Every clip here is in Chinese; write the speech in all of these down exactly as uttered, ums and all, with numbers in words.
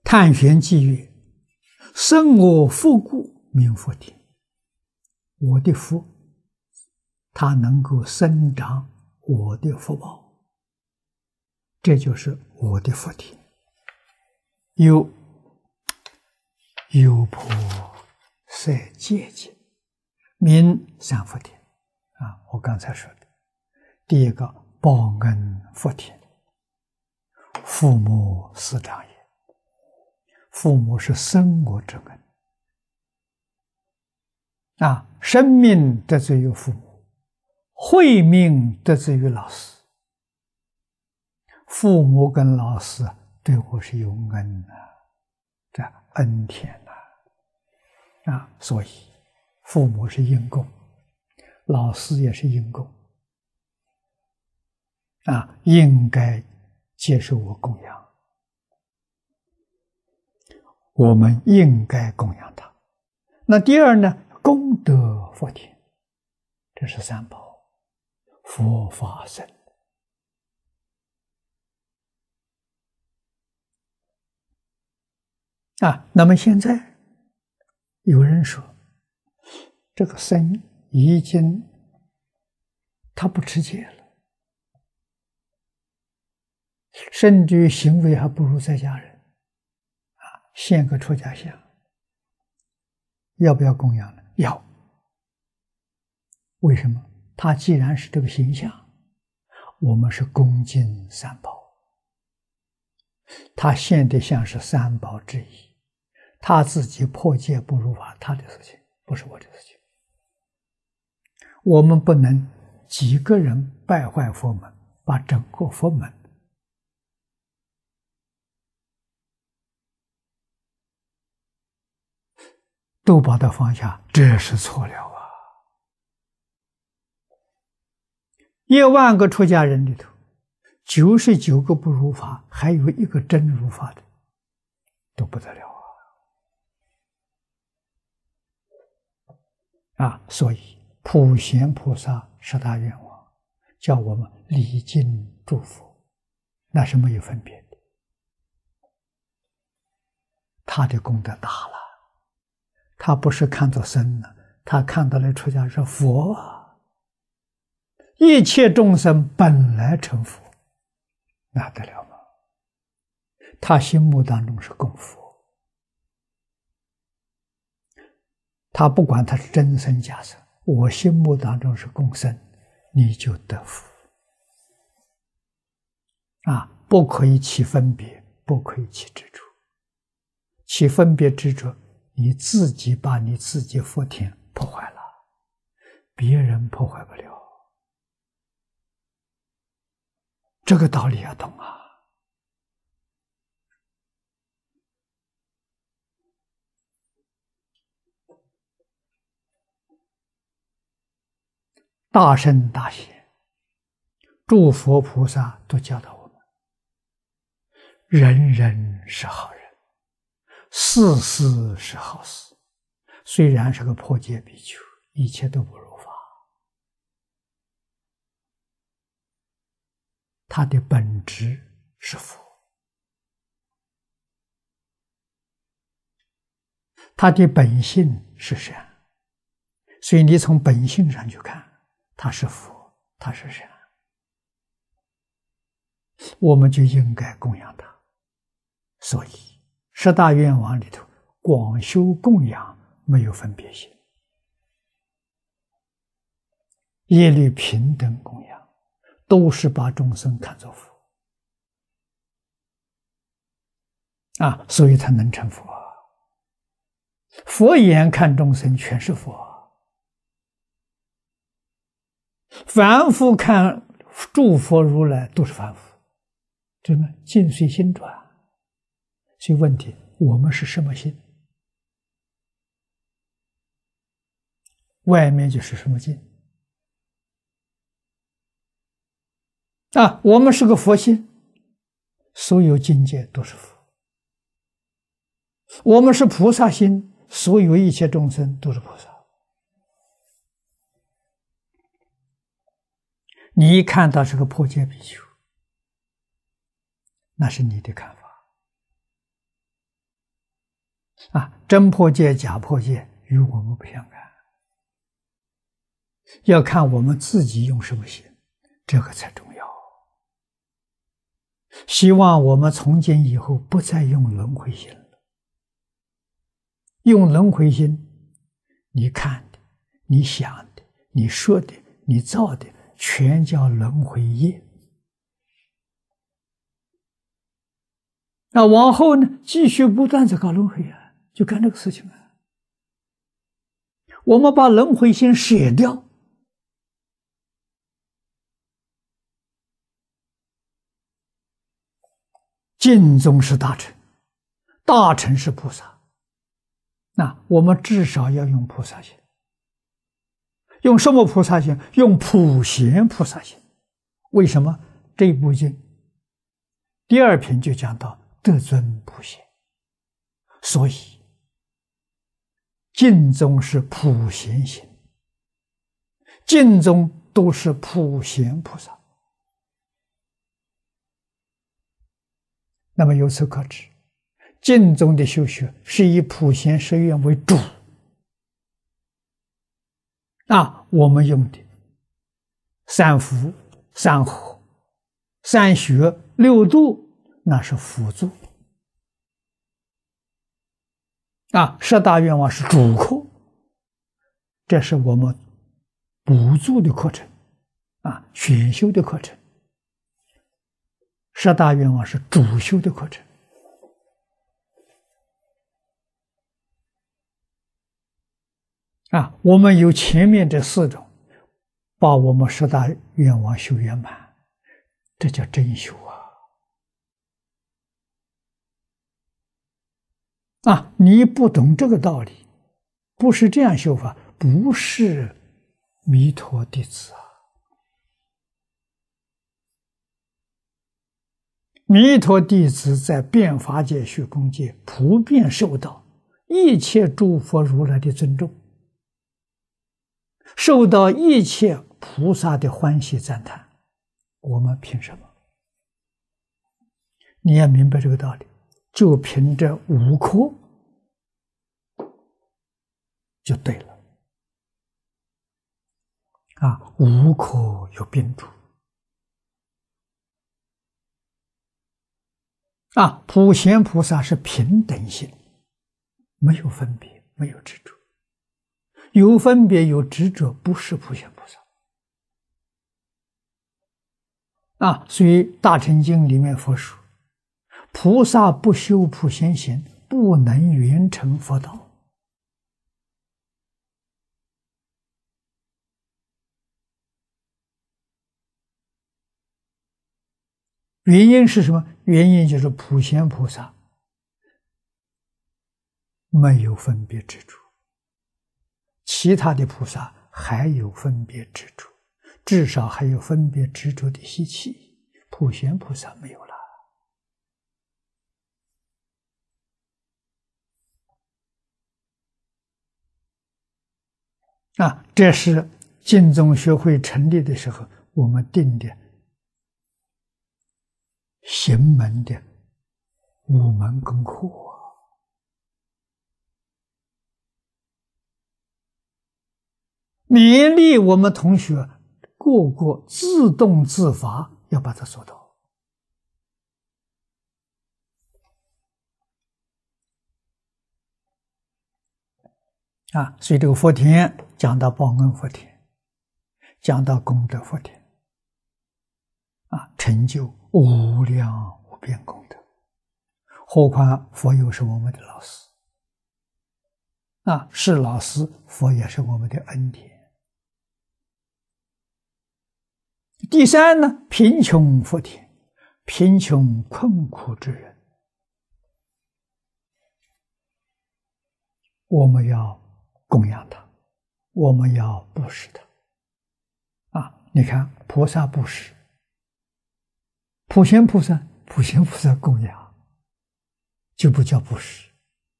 探玄记曰：“生我福故，名福田。”我的福，它能够生长我的福报，这就是我的福田。有有菩萨戒经，名三福田啊！我刚才说的，第一个报恩福田，父母师长也。父母是生我之恩啊，生命得自于父母，慧命得自于老师。父母跟老师对我是有恩的、啊，这恩田呐 啊, 啊，所以父母是因供，老师也是因供啊，应该接受我供养。我们应该供养他。那第二呢？功德福田，这是三宝，佛法僧。啊，那么现在有人说，这个僧已经他不持戒了，甚至于行为还不如在家人。献个出家香，要不要供养呢？要。为什么？他既然是这个形象，我们是恭敬三宝，他献的像是三宝之一，他自己破戒不如法，他的事情，不是我的事情。我们不能几个人败坏佛门，把整个佛门都把它放下，这是错了啊！一万个出家人里头，九十九个不如法，还有一个真如法的，都不得了啊！啊，所以普贤菩萨十大愿望，叫我们礼敬祝福，那是没有分别的。他的功德大了。他不是看作僧呢，他看到了出家是佛啊，一切众生本来成佛，那得了吗？他心目当中是供佛，他不管他是真僧假僧，我心目当中是供僧，你就得福啊！不可以起分别，不可以起执着，起分别执着，你自己把你自己福田破坏了，别人破坏不了。这个道理要懂啊！大圣大贤、诸佛菩萨都教导我们：人人是好人，事事是好事。虽然是个破戒比丘，一切都不如法，他的本质是佛，他的本性是善，所以你从本性上去看，他是佛，他是善，我们就应该供养他。所以十大愿望里头，广修供养没有分别心，一律平等供养，都是把众生看作佛啊，所以才能成佛。佛眼看众生全是佛，凡夫看诸佛如来都是凡夫，真的境随心转。所以问题，我们是什么心？外面就是什么境啊？我们是个佛心，所有境界都是佛；我们是菩萨心，所有一切众生都是菩萨。你一看到是个破戒比丘，那是你的看法。 啊，真破戒、假破戒与我们不相干，要看我们自己用什么心，这个才重要。希望我们从今以后不再用轮回心了。用轮回心，你看的、你想的、你说的、你造的，全叫轮回业。那往后呢，继续不断的搞轮回啊，就干这个事情啊。我们把轮回心舍掉，净宗是大乘，大乘是菩萨。那我们至少要用菩萨心。用什么菩萨心？用普贤菩萨心。为什么？这部经第二品就讲到得尊普贤，所以净宗是普贤心，净宗都是普贤菩萨。那么由此可知，净宗的修学是以普贤十愿为主。啊，我们用的三福、三和、三学、六度，那是辅助。啊，十大愿望是主课，这是我们补助的课程，啊，选修的课程。十大愿望是主修的课程。啊，我们有前面这四种，把我们十大愿望修圆满，这叫真修啊！啊，你不懂这个道理，不是这样修法，不是弥陀弟子啊！弥陀弟子在遍法界、虚空界普遍受到一切诸佛如来的尊重，受到一切菩萨的欢喜赞叹，我们凭什么？你要明白这个道理，就凭这五科就对了。啊，五科有宾主。啊，普贤菩萨是平等心，没有分别，没有执着。有分别有执着，不是普贤菩萨。啊，所以《大乘经》里面佛说，菩萨不修普贤行，不能圆成佛道。原因是什么？原因就是普贤菩萨没有分别执着，其他的菩萨还有分别执着，至少还有分别执着的习气，普贤菩萨没有了。啊，这是净宗学会成立的时候我们定的行门的五门功课。勉励我们同学个个自动自发要把它做到。啊，所以这个佛田讲到报恩佛田，讲到功德佛田，啊，成就无量无边功德。何况佛又是我们的老师，啊，是老师，佛也是我们的恩典。第三呢，贫穷福田，贫穷困苦之人，我们要供养他，我们要布施他。啊，你看菩萨布施，普贤菩萨，普贤菩萨供养，就不叫布施。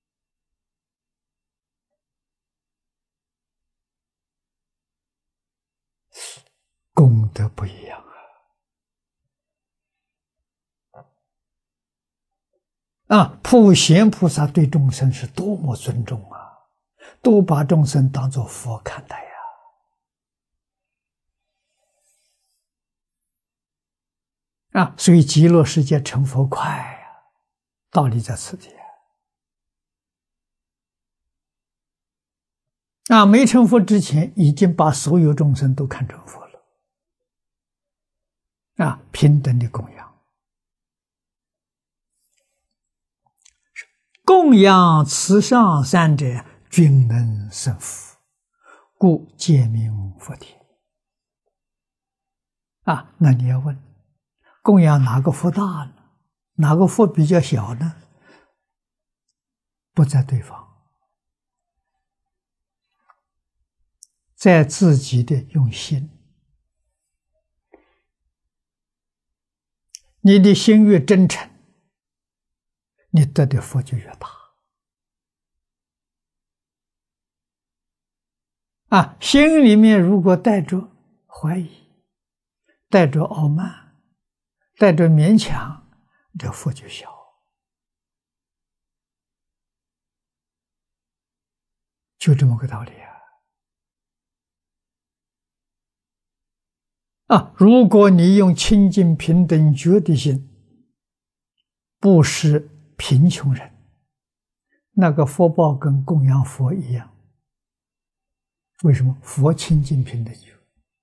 功德不一样啊！ 啊，普贤菩萨对众生是多么尊重啊，都把众生当作佛看待呀。啊，所以极乐世界成佛快呀，道理在此地。啊，没成佛之前，已经把所有众生都看成佛了。啊，平等的供养，供养慈上善者，均能生福，故皆名佛体。啊，那你要问，供养哪个佛大呢？哪个佛比较小呢？不在对方，在自己的用心。你的心越真诚，你得的福就越大。啊，心里面如果带着怀疑，带着傲慢，带着勉强，这福就小。就这么个道理啊！啊，如果你用清净平等觉的心布施贫穷人，那个福报跟供养佛一样。为什么？佛清净平等觉。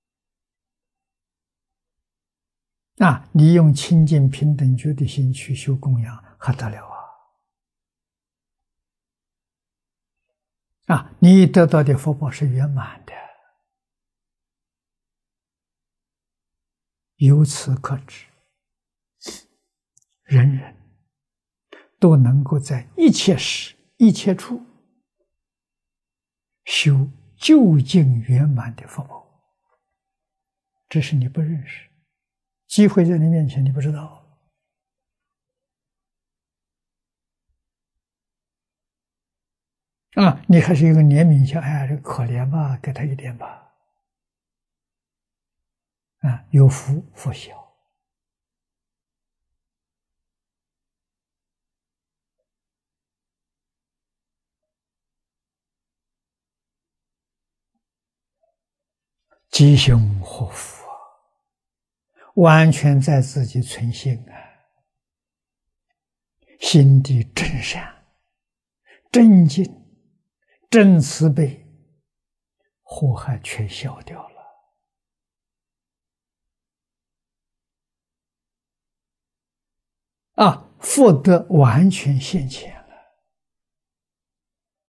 啊，你用清净平等觉的心去修供养，还得了啊！啊，你得到的福报是圆满的。由此可知，人人都能够在一切时、一切处修究竟圆满的福报，只是你不认识，机会在你面前，你不知道。啊，你还是有个怜悯心，哎呀，这可怜吧，给他一点吧。啊，有福福小。吉凶祸福啊，完全在自己存心啊，心地真善、真净、真慈悲，祸害全消掉了。啊，福德完全现前。